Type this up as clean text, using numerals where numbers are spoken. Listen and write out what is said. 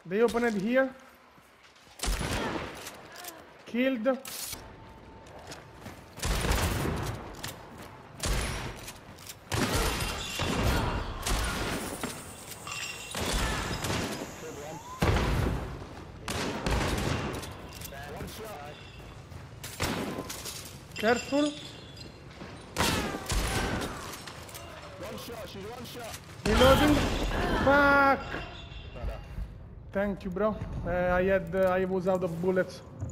They opened here. Killed. Careful. One shot, she's one shot. Reloading. Fuck. Thank you, bro. I was out of bullets.